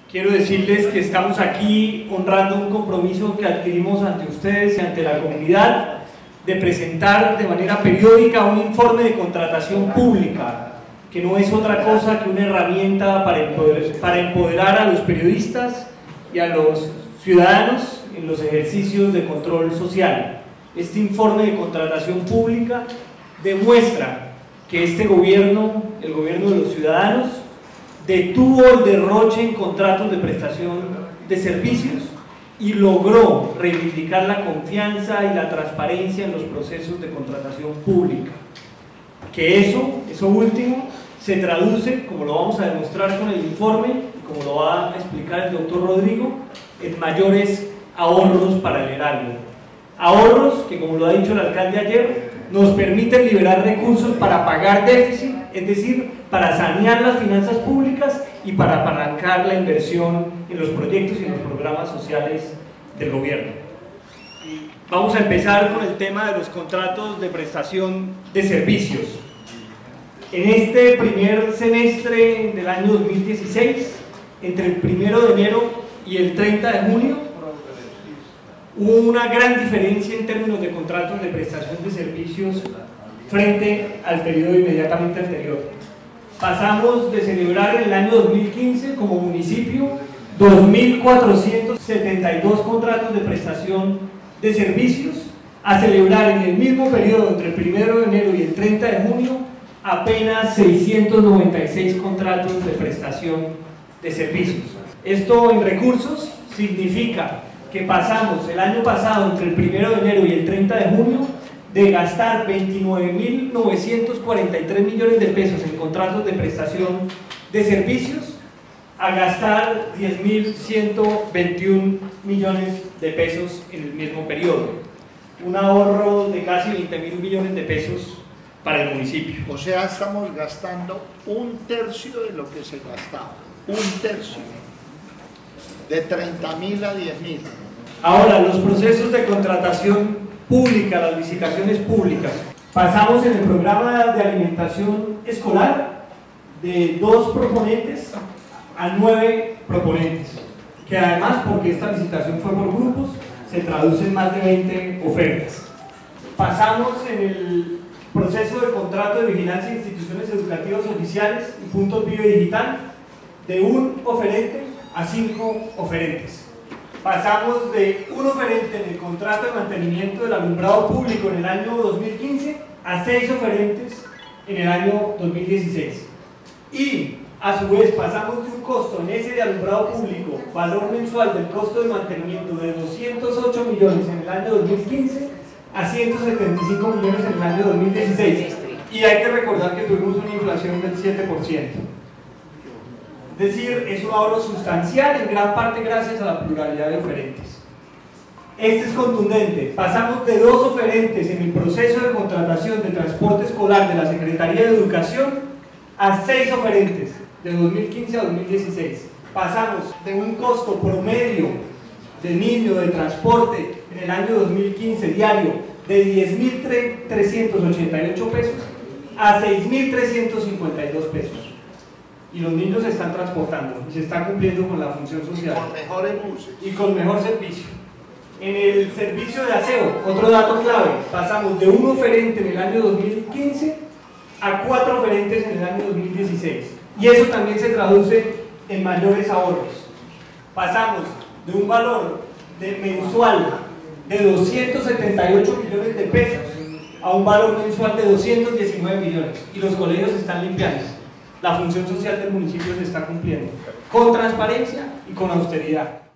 Quiero decirles que estamos aquí honrando un compromiso que adquirimos ante ustedes y ante la comunidad de presentar de manera periódica un informe de contratación pública, que no es otra cosa que una herramienta para empoderar a los periodistas y a los ciudadanos en los ejercicios de control social. Este informe de contratación pública demuestra que este gobierno, el gobierno de los ciudadanos, detuvo el derroche en contratos de prestación de servicios y logró reivindicar la confianza y la transparencia en los procesos de contratación pública. Que eso último se traduce, como lo vamos a demostrar con el informe, como lo va a explicar el doctor Rodrigo, en mayores ahorros para el erario. Ahorros que, como lo ha dicho el alcalde ayer, nos permiten liberar recursos para pagar déficit, es decir, para sanear las finanzas públicas y para apalancar la inversión en los proyectos y en los programas sociales del gobierno. Vamos a empezar con el tema de los contratos de prestación de servicios. En este primer semestre del año 2016, entre el 1 de enero y el 30 de junio, hubo una gran diferencia en términos de contratos de prestación de servicios frente al periodo inmediatamente anterior. Pasamos de celebrar en el año 2015 como municipio 2.472 contratos de prestación de servicios a celebrar en el mismo periodo entre el 1 de enero y el 30 de junio apenas 696 contratos de prestación de servicios. Esto en recursos significa que pasamos el año pasado entre el 1 de enero y el 30 de junio de gastar 29.943 millones de pesos en contratos de prestación de servicios a gastar 10.121 millones de pesos en el mismo periodo. Un ahorro de casi 20.000 millones de pesos para el municipio. O sea, estamos gastando un tercio de lo que se gastaba. Un tercio. De 30.000 a 10.000. Ahora, los procesos de contratación pública, las licitaciones públicas. Pasamos en el programa de alimentación escolar de 2 proponentes a 9 proponentes, que además, porque esta licitación fue por grupos, se traduce en más de 20 ofertas. Pasamos en el proceso de contrato de vigilancia de instituciones educativas oficiales y puntos Vive Digital de 1 oferente a 5 oferentes. Pasamos de 1 oferente en el contrato de mantenimiento del alumbrado público en el año 2015 a 6 oferentes en el año 2016. Y a su vez pasamos de un costo en ese de alumbrado público, valor mensual del costo de mantenimiento de 208 millones en el año 2015 a 175 millones en el año 2016. Y hay que recordar que tuvimos una inflación del 7%. Es decir, es un ahorro sustancial, en gran parte gracias a la pluralidad de oferentes. Este es contundente. Pasamos de 2 oferentes en el proceso de contratación de transporte escolar de la Secretaría de Educación a 6 oferentes de 2015 a 2016. Pasamos de un costo promedio de niño de transporte en el año 2015 diario de 10.388 pesos a 6.352 pesos. Y los niños se están transportando y se está cumpliendo con la función social. Con mejores buses. Y con mejor servicio. En el servicio de aseo, otro dato clave, pasamos de 1 oferente en el año 2015 a 4 oferentes en el año 2016. Y eso también se traduce en mayores ahorros. Pasamos de un valor mensual de 278 millones de pesos a un valor mensual de 219 millones. Y los colegios están limpiando. La función social del municipio se está cumpliendo con transparencia y con austeridad.